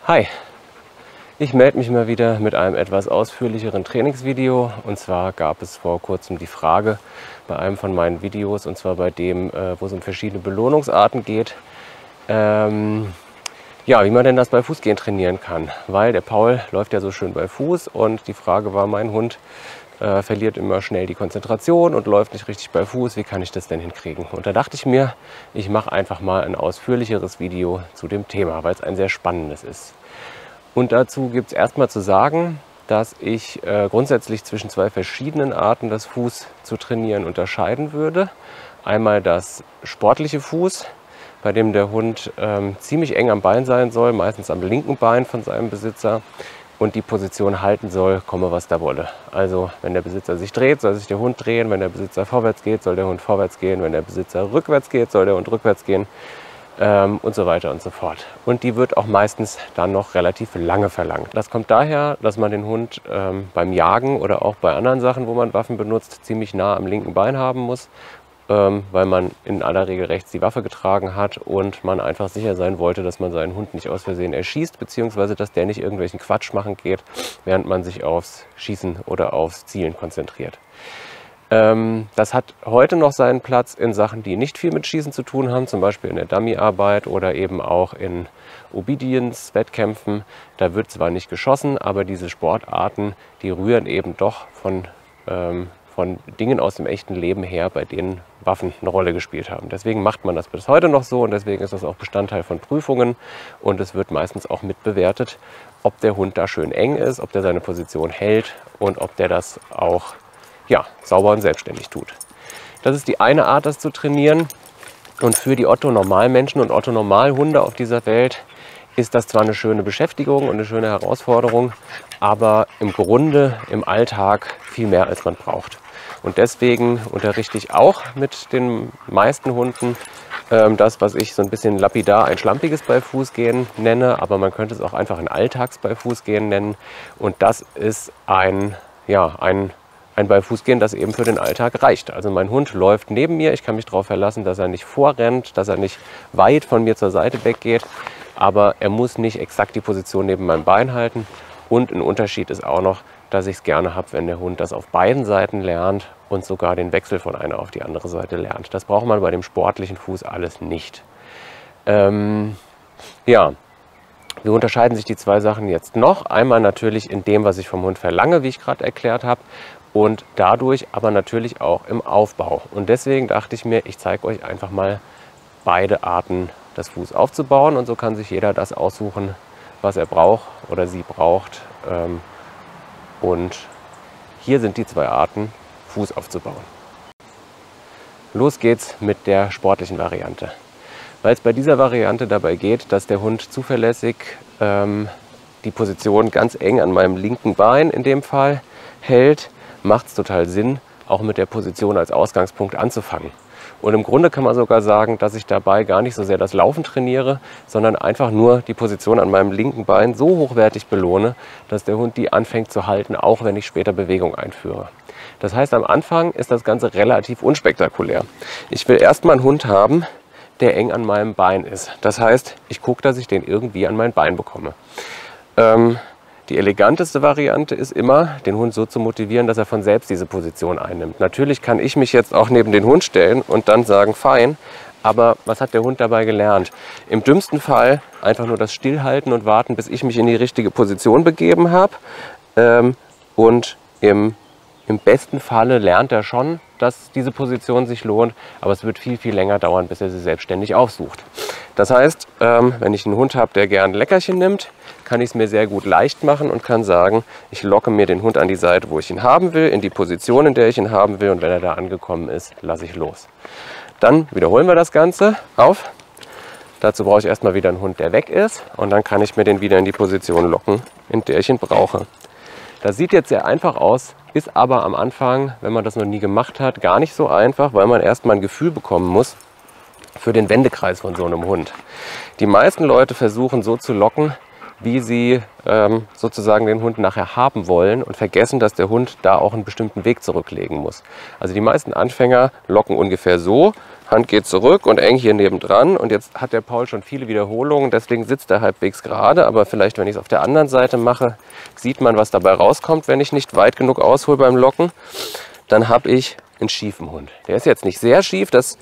Hi, ich melde mich mal wieder mit einem etwas ausführlicheren Trainingsvideo. Und zwar gab es vor kurzem die Frage bei einem von meinen Videos, und zwar bei dem, wo es um verschiedene Belohnungsarten geht, ja, wie man denn das bei Fußgehen trainieren kann. Weil der Paul läuft ja so schön bei Fuß und die Frage war, mein Hund verliert immer schnell die Konzentration und läuft nicht richtig bei Fuß. Wie kann ich das denn hinkriegen? Und da dachte ich mir, ich mache einfach mal ein ausführlicheres Video zu dem Thema, weil es ein sehr spannendes ist. Und dazu gibt es erstmal zu sagen, dass ich grundsätzlich zwischen zwei verschiedenen Arten, das Fuß zu trainieren, unterscheiden würde. Einmal das sportliche Fuß, bei dem der Hund ziemlich eng am Bein sein soll, meistens am linken Bein von seinem Besitzer, und die Position halten soll, komme was da wolle. Also wenn der Besitzer sich dreht, soll sich der Hund drehen. Wenn der Besitzer vorwärts geht, soll der Hund vorwärts gehen. Wenn der Besitzer rückwärts geht, soll der Hund rückwärts gehen. Und so weiter und so fort. Und die wird auch meistens dann noch relativ lange verlangt. Das kommt daher, dass man den Hund beim Jagen oder auch bei anderen Sachen, wo man Waffen benutzt, ziemlich nah am linken Bein haben muss, weil man in aller Regel rechts die Waffe getragen hat und man einfach sicher sein wollte, dass man seinen Hund nicht aus Versehen erschießt, beziehungsweise dass der nicht irgendwelchen Quatsch machen geht, während man sich aufs Schießen oder aufs Zielen konzentriert. Das hat heute noch seinen Platz in Sachen, die nicht viel mit Schießen zu tun haben, zum Beispiel in der Dummyarbeit oder eben auch in Obedience-Wettkämpfen. Da wird zwar nicht geschossen, aber diese Sportarten, die rühren eben doch von Dingen aus dem echten Leben her, bei denen Waffen eine Rolle gespielt haben. Deswegen macht man das bis heute noch so und deswegen ist das auch Bestandteil von Prüfungen und es wird meistens auch mitbewertet, ob der Hund da schön eng ist, ob der seine Position hält und ob der das auch sauber und selbstständig tut. Das ist die eine Art, das zu trainieren. Und für die Otto-Normalmenschen und Otto-Normalhunde auf dieser Welt ist das zwar eine schöne Beschäftigung und eine schöne Herausforderung, aber im Grunde im Alltag viel mehr, als man braucht. Und deswegen unterrichte ich auch mit den meisten Hunden das, was ich so ein bisschen lapidar ein schlampiges Beifußgehen nenne, aber man könnte es auch einfach ein Alltags-Beifußgehen nennen. Und das ist ein Beifußgehen, das eben für den Alltag reicht. Also mein Hund läuft neben mir, ich kann mich darauf verlassen, dass er nicht vorrennt, dass er nicht weit von mir zur Seite weggeht, aber er muss nicht exakt die Position neben meinem Bein halten. Und ein Unterschied ist auch noch, dass ich es gerne habe, wenn der Hund das auf beiden Seiten lernt und sogar den Wechsel von einer auf die andere Seite lernt. Das braucht man bei dem sportlichen Fuß alles nicht. Wie unterscheiden sich die zwei Sachen jetzt noch? Einmal natürlich in dem, was ich vom Hund verlange, wie ich gerade erklärt habe, und dadurch aber natürlich auch im Aufbau. Und deswegen dachte ich mir, ich zeige euch einfach mal beide Arten, das Fuß aufzubauen, und so kann sich jeder das aussuchen, was er braucht oder sie braucht. Und hier sind die zwei Arten, Fuß aufzubauen. Los geht's mit der sportlichen Variante. Weil es bei dieser Variante dabei geht, dass der Hund zuverlässig die Position ganz eng an meinem linken Bein in dem Fall hält, macht es total Sinn, auch mit der Position als Ausgangspunkt anzufangen. Und im Grunde kann man sogar sagen, dass ich dabei gar nicht so sehr das Laufen trainiere, sondern einfach nur die Position an meinem linken Bein so hochwertig belohne, dass der Hund die anfängt zu halten, auch wenn ich später Bewegung einführe. Das heißt, am Anfang ist das Ganze relativ unspektakulär. Ich will erstmal einen Hund haben, der eng an meinem Bein ist. Das heißt, ich gucke, dass ich den irgendwie an mein Bein bekomme. Die eleganteste Variante ist immer, den Hund so zu motivieren, dass er von selbst diese Position einnimmt. Natürlich kann ich mich jetzt auch neben den Hund stellen und dann sagen, fein, aber was hat der Hund dabei gelernt? Im dümmsten Fall einfach nur das Stillhalten und warten, bis ich mich in die richtige Position begeben habe. Und im besten Falle lernt er schon, dass diese Position sich lohnt, aber es wird viel, viel länger dauern, bis er sie selbstständig aufsucht. Das heißt, wenn ich einen Hund habe, der gern Leckerchen nimmt, kann ich es mir sehr gut leicht machen und kann sagen, ich locke mir den Hund an die Seite, wo ich ihn haben will, in die Position, in der ich ihn haben will, und wenn er da angekommen ist, lasse ich los. Dann wiederholen wir das Ganze auf. Dazu brauche ich erstmal wieder einen Hund, der weg ist, und dann kann ich mir den wieder in die Position locken, in der ich ihn brauche. Das sieht jetzt sehr einfach aus, ist aber am Anfang, wenn man das noch nie gemacht hat, gar nicht so einfach, weil man erstmal ein Gefühl bekommen muss für den Wendekreis von so einem Hund. Die meisten Leute versuchen so zu locken, wie sie sozusagen den Hund nachher haben wollen und vergessen, dass der Hund da auch einen bestimmten Weg zurücklegen muss. Also die meisten Anfänger locken ungefähr so, Hand geht zurück und eng hier nebendran, und jetzt hat der Paul schon viele Wiederholungen, deswegen sitzt er halbwegs gerade, aber vielleicht, wenn ich es auf der anderen Seite mache, sieht man, was dabei rauskommt, wenn ich nicht weit genug aushole beim Locken. Dann habe ich einen schiefen Hund. Der ist jetzt nicht sehr schief, das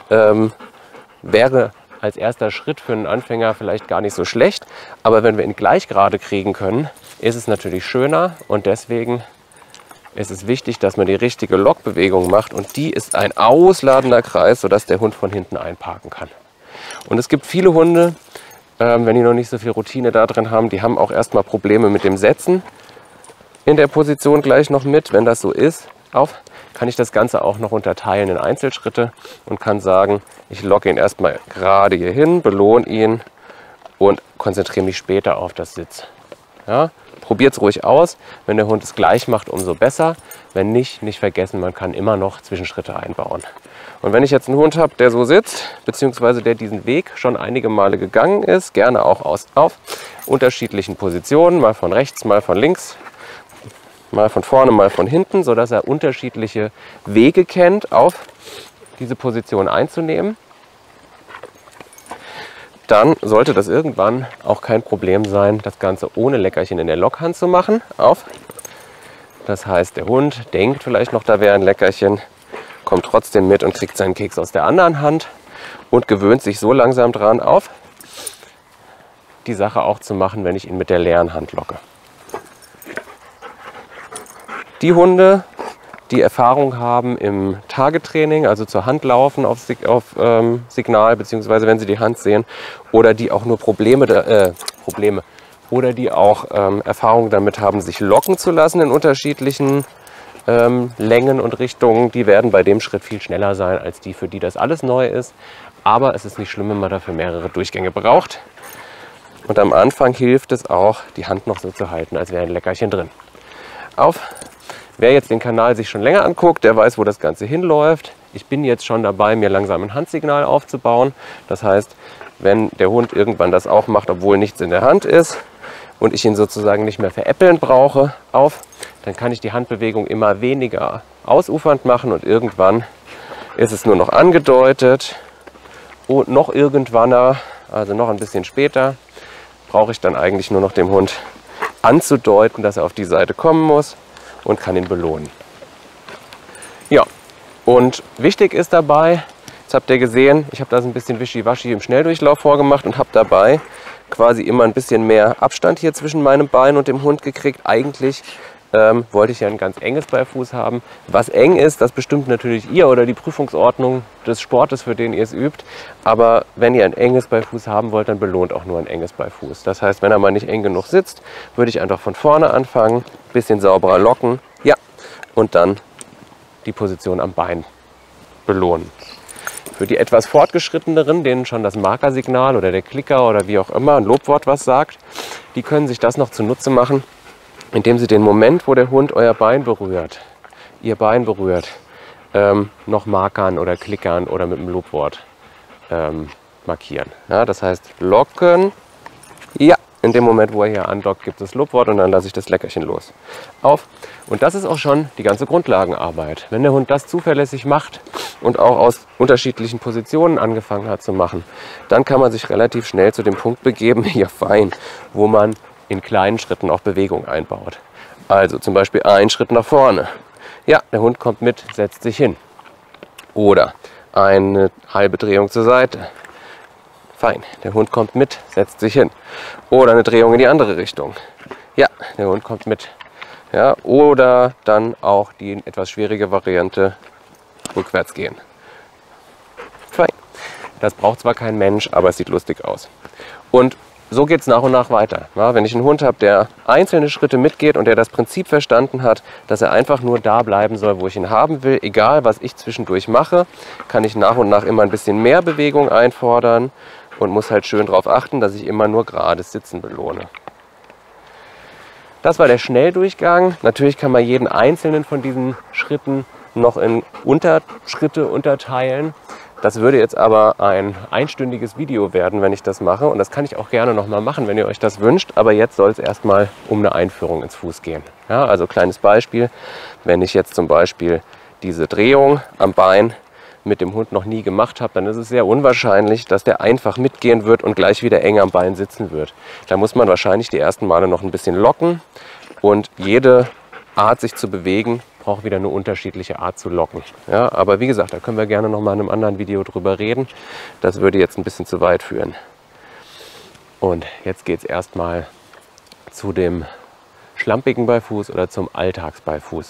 wäre als erster Schritt für einen Anfänger vielleicht gar nicht so schlecht, aber wenn wir ihn gleich gerade kriegen können, ist es natürlich schöner, und deswegen ist es wichtig, dass man die richtige Lockbewegung macht, und die ist ein ausladender Kreis, sodass der Hund von hinten einparken kann. Und es gibt viele Hunde, wenn die noch nicht so viel Routine da drin haben, die haben auch erstmal Probleme mit dem Setzen in der Position gleich noch mit. Wenn das so ist, kann ich das Ganze auch noch unterteilen in Einzelschritte und kann sagen, ich locke ihn erstmal gerade hier hin, belohne ihn und konzentriere mich später auf das Sitz. Ja? Probiert es ruhig aus. Wenn der Hund es gleich macht, umso besser. Wenn nicht, nicht vergessen, man kann immer noch Zwischenschritte einbauen. Und wenn ich jetzt einen Hund habe, der so sitzt, beziehungsweise der diesen Weg schon einige Male gegangen ist, gerne auch auf unterschiedlichen Positionen, mal von rechts, mal von links, mal von vorne, mal von hinten, sodass er unterschiedliche Wege kennt, auf diese Position einzunehmen, dann sollte das irgendwann auch kein Problem sein, das Ganze ohne Leckerchen in der Lockhand zu machen. Das heißt, der Hund denkt vielleicht noch, da wäre ein Leckerchen, kommt trotzdem mit und kriegt seinen Keks aus der anderen Hand und gewöhnt sich so langsam dran, die Sache auch zu machen, wenn ich ihn mit der leeren Hand locke. Die Hunde, die Erfahrung haben im Tagetraining, also zur Hand laufen auf Signal, beziehungsweise wenn sie die Hand sehen, oder die auch nur oder die auch Erfahrung damit haben, sich locken zu lassen in unterschiedlichen Längen und Richtungen, die werden bei dem Schritt viel schneller sein als die, für die das alles neu ist. Aber es ist nicht schlimm, wenn man dafür mehrere Durchgänge braucht. Und am Anfang hilft es auch, die Hand noch so zu halten, als wäre ein Leckerchen drin. Wer jetzt den Kanal sich schon länger anguckt, der weiß, wo das Ganze hinläuft. Ich bin jetzt schon dabei, mir langsam ein Handsignal aufzubauen. Das heißt, wenn der Hund irgendwann das auch macht, obwohl nichts in der Hand ist und ich ihn sozusagen nicht mehr veräppeln brauche, dann kann ich die Handbewegung immer weniger ausufernd machen und irgendwann ist es nur noch angedeutet und noch irgendwann, also noch ein bisschen später, brauche ich dann eigentlich nur noch dem Hund anzudeuten, dass er auf die Seite kommen muss und kann ihn belohnen. Ja, und wichtig ist dabei, jetzt habt ihr gesehen, ich habe das ein bisschen wischiwaschi im Schnelldurchlauf vorgemacht und habe dabei quasi immer ein bisschen mehr Abstand hier zwischen meinem Bein und dem Hund gekriegt. Eigentlich wollte ich ja ein ganz enges Beifuß haben. Was eng ist, das bestimmt natürlich ihr oder die Prüfungsordnung des Sportes, für den ihr es übt. Aber wenn ihr ein enges Beifuß haben wollt, dann belohnt auch nur ein enges Beifuß. Das heißt, wenn er mal nicht eng genug sitzt, würde ich einfach von vorne anfangen, bisschen sauberer locken, ja, und dann die Position am Bein belohnen. Für die etwas fortgeschritteneren, denen schon das Markersignal oder der Klicker oder wie auch immer ein Lobwort was sagt, die können sich das noch zunutze machen, indem sie den Moment, wo der Hund ihr Bein berührt, noch markern oder klickern oder mit dem Lobwort markieren. Ja, das heißt, locken, ja, in dem Moment, wo er hier andockt, gibt es das Lobwort und dann lasse ich das Leckerchen los. Und das ist auch schon die ganze Grundlagenarbeit. Wenn der Hund das zuverlässig macht und auch aus unterschiedlichen Positionen angefangen hat zu machen, dann kann man sich relativ schnell zu dem Punkt begeben, hier fein, wo man in kleinen Schritten auch Bewegung einbaut. Also zum Beispiel einen Schritt nach vorne. Ja, der Hund kommt mit, setzt sich hin. Oder eine halbe Drehung zur Seite. Fein, der Hund kommt mit, setzt sich hin. Oder eine Drehung in die andere Richtung. Ja, der Hund kommt mit. Ja, oder dann auch die etwas schwierige Variante, rückwärts gehen. Fein. Das braucht zwar kein Mensch, aber es sieht lustig aus. Und so geht es nach und nach weiter. Ja, wenn ich einen Hund habe, der einzelne Schritte mitgeht und der das Prinzip verstanden hat, dass er einfach nur da bleiben soll, wo ich ihn haben will, egal was ich zwischendurch mache, kann ich nach und nach immer ein bisschen mehr Bewegung einfordern und muss halt schön darauf achten, dass ich immer nur gerades Sitzen belohne. Das war der Schnelldurchgang. Natürlich kann man jeden einzelnen von diesen Schritten noch in Unterschritte unterteilen. Das würde jetzt aber ein einstündiges Video werden, wenn ich das mache. Und das kann ich auch gerne nochmal machen, wenn ihr euch das wünscht. Aber jetzt soll es erstmal um eine Einführung ins Fuß gehen. Ja, also kleines Beispiel, wenn ich jetzt zum Beispiel diese Drehung am Bein mit dem Hund noch nie gemacht habe, dann ist es sehr unwahrscheinlich, dass der einfach mitgehen wird und gleich wieder eng am Bein sitzen wird. Da muss man wahrscheinlich die ersten Male noch ein bisschen locken und jede Art, sich zu bewegen, braucht wieder eine unterschiedliche Art zu locken. Ja, aber wie gesagt, da können wir gerne noch mal in einem anderen Video drüber reden. Das würde jetzt ein bisschen zu weit führen. Und jetzt geht es erstmal zu dem schlampigen Beifuß oder zum Alltagsbeifuß.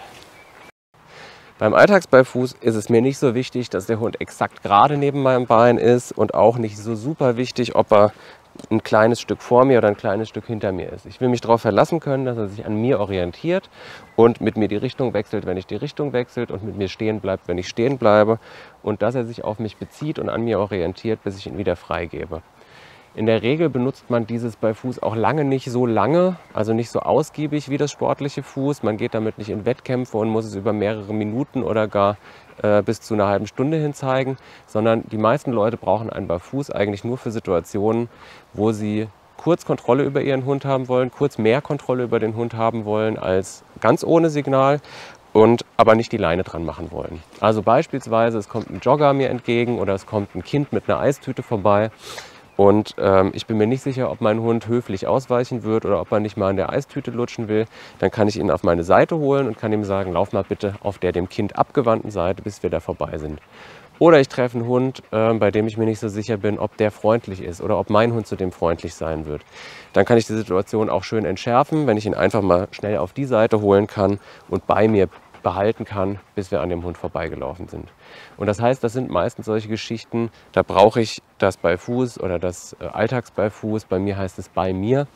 Beim Alltagsbeifuß ist es mir nicht so wichtig, dass der Hund exakt gerade neben meinem Bein ist und auch nicht so super wichtig, ob er ein kleines Stück vor mir oder ein kleines Stück hinter mir ist. Ich will mich darauf verlassen können, dass er sich an mir orientiert und mit mir die Richtung wechselt, wenn ich die Richtung wechselt und mit mir stehen bleibt, wenn ich stehen bleibe und dass er sich auf mich bezieht und an mir orientiert, bis ich ihn wieder freigebe. In der Regel benutzt man dieses Beifuß auch nicht so lange, also nicht so ausgiebig wie das sportliche Fuß. Man geht damit nicht in Wettkämpfe und muss es über mehrere Minuten oder gar bis zu einer halben Stunde hin zeigen, sondern die meisten Leute brauchen einen Beifuß eigentlich nur für Situationen, wo sie kurz Kontrolle über ihren Hund haben wollen, kurz mehr Kontrolle über den Hund haben wollen als ganz ohne Signal und aber nicht die Leine dran machen wollen. Also beispielsweise, es kommt ein Jogger mir entgegen oder es kommt ein Kind mit einer Eistüte vorbei. Und ich bin mir nicht sicher, ob mein Hund höflich ausweichen wird oder ob er nicht mal in der Eistüte lutschen will. Dann kann ich ihn auf meine Seite holen und kann ihm sagen, lauf mal bitte auf der dem Kind abgewandten Seite, bis wir da vorbei sind. Oder ich treffe einen Hund, bei dem ich mir nicht so sicher bin, ob der freundlich ist oder ob mein Hund zu dem freundlich sein wird. Dann kann ich die Situation auch schön entschärfen, wenn ich ihn einfach mal schnell auf die Seite holen kann und bei mir behalten kann, bis wir an dem Hund vorbeigelaufen sind. Und das heißt, das sind meistens solche Geschichten, da brauche ich das Beifuß oder das Alltagsbeifuß, bei mir heißt es bei mir,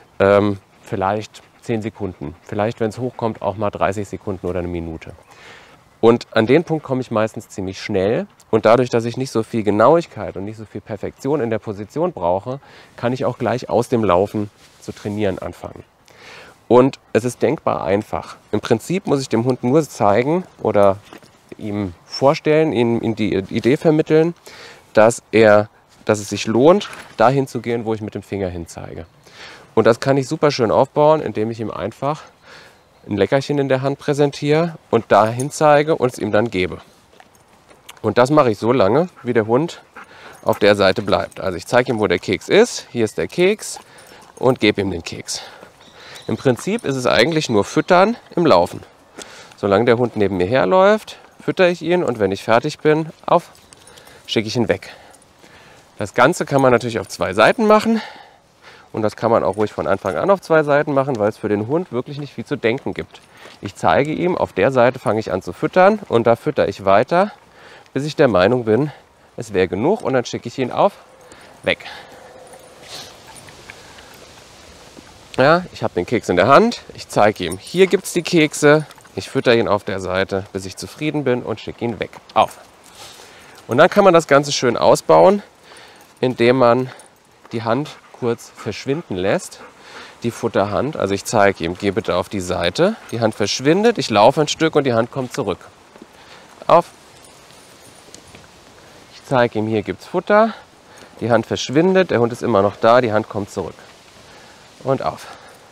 vielleicht 10 Sekunden. Vielleicht, wenn es hochkommt, auch mal 30 Sekunden oder eine Minute. Und an den Punkt komme ich meistens ziemlich schnell. Und dadurch, dass ich nicht so viel Genauigkeit und nicht so viel Perfektion in der Position brauche, kann ich auch gleich aus dem Laufen zu trainieren anfangen. Und es ist denkbar einfach. Im Prinzip muss ich dem Hund nur zeigen oder ihm vorstellen, ihm die Idee vermitteln, dass es sich lohnt, dahin zu gehen, wo ich mit dem Finger hin zeige. Und das kann ich super schön aufbauen, indem ich ihm einfach ein Leckerchen in der Hand präsentiere und dahin zeige und es ihm dann gebe. Und das mache ich so lange, wie der Hund auf der Seite bleibt. Also ich zeige ihm, wo der Keks ist. Hier ist der Keks und gebe ihm den Keks. Im Prinzip ist es eigentlich nur Füttern im Laufen. Solange der Hund neben mir herläuft, fütter ich ihn und wenn ich fertig bin, schicke ich ihn weg. Das Ganze kann man natürlich auf 2 Seiten machen und das kann man auch ruhig von Anfang an auf 2 Seiten machen, weil es für den Hund wirklich nicht viel zu denken gibt. Ich zeige ihm, auf der Seite fange ich an zu füttern und da fütter ich weiter, bis ich der Meinung bin, es wäre genug und dann schicke ich ihn weg. Ja, ich habe den Keks in der Hand, ich zeige ihm, hier gibt es die Kekse, ich fütter ihn auf der Seite, bis ich zufrieden bin und schicke ihn weg. Und dann kann man das Ganze schön ausbauen, indem man die Hand kurz verschwinden lässt, die Futterhand. Also ich zeige ihm, geh bitte auf die Seite, die Hand verschwindet, ich laufe ein Stück und die Hand kommt zurück. Ich zeige ihm, hier gibt es Futter, die Hand verschwindet, der Hund ist immer noch da, die Hand kommt zurück. Und auf.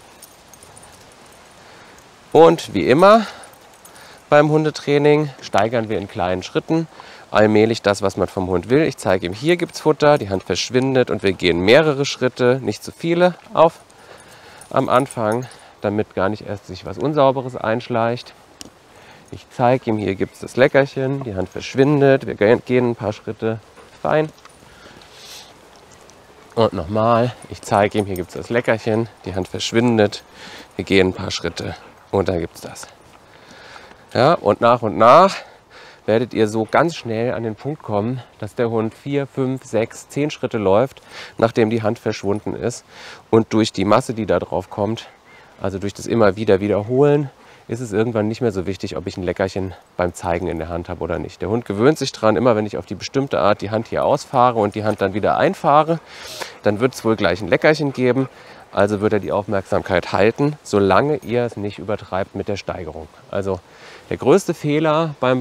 Und wie immer beim Hundetraining steigern wir in kleinen Schritten allmählich das, was man vom Hund will. Ich zeige ihm, hier gibt es Futter, die Hand verschwindet und wir gehen mehrere Schritte, nicht zu viele, am Anfang, damit gar nicht erst sich was Unsauberes einschleicht. Ich zeige ihm, hier gibt es das Leckerchen, die Hand verschwindet, wir gehen ein paar Schritte rein. Und nochmal, ich zeige ihm, hier gibt es das Leckerchen, die Hand verschwindet, wir gehen ein paar Schritte und dann gibt es das. Ja, und nach werdet ihr so ganz schnell an den Punkt kommen, dass der Hund 4, 5, 6, 10 Schritte läuft, nachdem die Hand verschwunden ist. Und durch die Masse, die da drauf kommt, also durch das immer wieder wiederholen, ist es irgendwann nicht mehr so wichtig, ob ich ein Leckerchen beim Zeigen in der Hand habe oder nicht. Der Hund gewöhnt sich dran, immer wenn ich auf die bestimmte Art die Hand hier ausfahre und die Hand dann wieder einfahre, dann wird es wohl gleich ein Leckerchen geben. Also wird er die Aufmerksamkeit halten, solange ihr es nicht übertreibt mit der Steigerung. Also der größte Fehler beim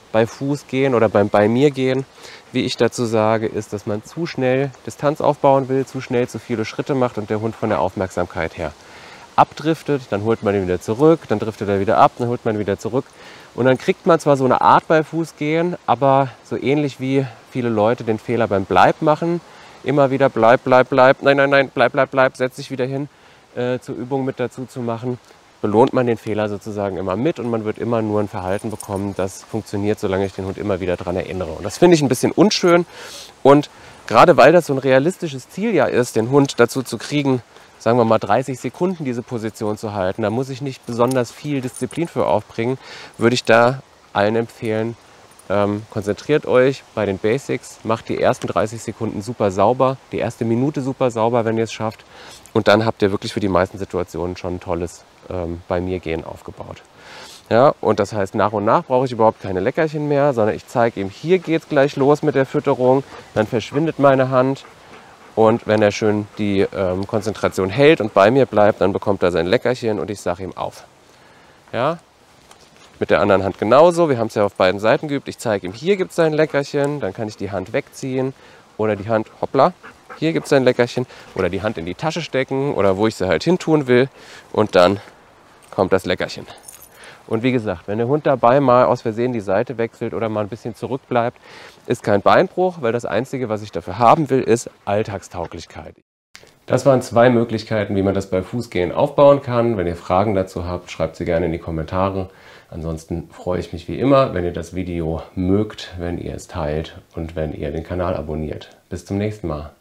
bei Fußgehen oder beim bei mir gehen, wie ich dazu sage, ist, dass man zu schnell Distanz aufbauen will, zu schnell zu viele Schritte macht und der Hund von der Aufmerksamkeit her abdriftet. Dann holt man ihn wieder zurück, dann driftet er wieder ab, dann holt man ihn wieder zurück. Und dann kriegt man zwar so eine Art bei Fußgehen, aber so ähnlich wie viele Leute den Fehler beim Bleib machen. Immer wieder bleib, nein, bleib, setz dich wieder hin, zur Übung mit dazu zu machen. Belohnt man den Fehler sozusagen immer mit und man wird immer nur ein Verhalten bekommen, das funktioniert, solange ich den Hund immer wieder daran erinnere. Und das finde ich ein bisschen unschön und gerade weil das so ein realistisches Ziel ja ist, den Hund dazu zu kriegen, sagen wir mal 30 Sekunden diese Position zu halten, da muss ich nicht besonders viel Disziplin für aufbringen, würde ich da allen empfehlen, konzentriert euch bei den Basics, macht die ersten 30 Sekunden super sauber, die erste Minute super sauber, wenn ihr es schafft. Und dann habt ihr wirklich für die meisten Situationen schon ein tolles bei mir gehen aufgebaut. Ja, und das heißt, nach und nach brauche ich überhaupt keine Leckerchen mehr, sondern ich zeige ihm, hier geht es gleich los mit der Fütterung, dann verschwindet meine Hand. Und wenn er schön die Konzentration hält und bei mir bleibt, dann bekommt er sein Leckerchen und ich sage ihm auf. Ja? Mit der anderen Hand genauso. Wir haben es ja auf beiden Seiten geübt. Ich zeige ihm, hier gibt es sein Leckerchen. Dann kann ich die Hand wegziehen oder die Hand, hoppla, hier gibt es sein Leckerchen. Oder die Hand in die Tasche stecken oder wo ich sie halt hin tun will. Und dann kommt das Leckerchen. Und wie gesagt, wenn der Hund dabei mal aus Versehen die Seite wechselt oder mal ein bisschen zurückbleibt, ist kein Beinbruch, weil das Einzige, was ich dafür haben will, ist Alltagstauglichkeit. Das waren 2 Möglichkeiten, wie man das bei Fußgehen aufbauen kann. Wenn ihr Fragen dazu habt, schreibt sie gerne in die Kommentare. Ansonsten freue ich mich wie immer, wenn ihr das Video mögt, wenn ihr es teilt und wenn ihr den Kanal abonniert. Bis zum nächsten Mal.